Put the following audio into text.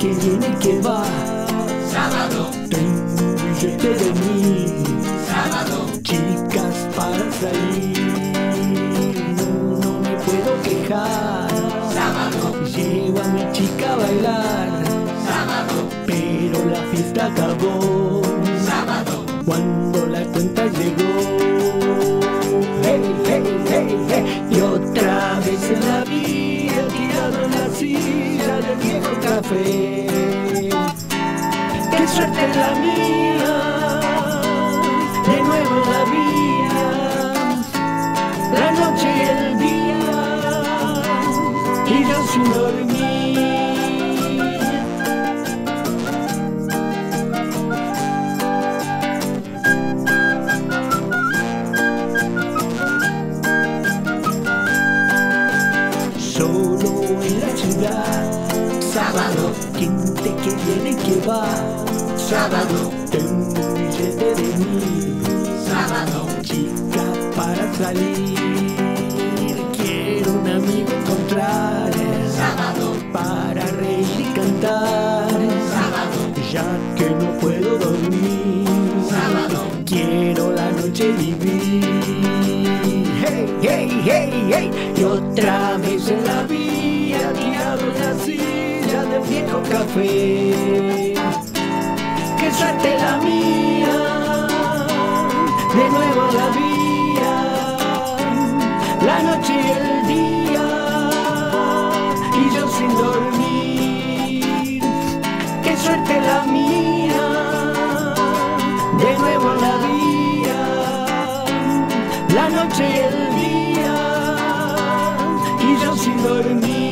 que viene y que va. Sábado, Tengo un billete de mí. sábado, Chicas para salir, no me puedo quejar. sábado, Llevo a mi chica a bailar, sábado, pero la fiesta acabó sábado, cuando la cuenta llegó. Hey, hey, hey, hey. Y otra vez en la vía, tirado en la silla del viejo café. ¡Qué suerte la mía! De nuevo en la vía, la noche y el día, y yo sin dormir. Solo en la ciudad, sábado, gente que viene y que va. Sábado, tengo un billete de mí. sábado, Chica para salir, quiero un amigo encontrar. sábado, Para reír y cantar. sábado, Ya que no puedo dormir. sábado, Quiero la noche vivir. Hey, hey, hey, hey. Y otra vez en la vía, tirado en la silla del viejo café. ¡Qué suerte la mía! De nuevo la vía, la noche y el día, y yo sin dormir. ¡Qué suerte la mía! De nuevo la vía, la noche y el día, y yo sin dormir.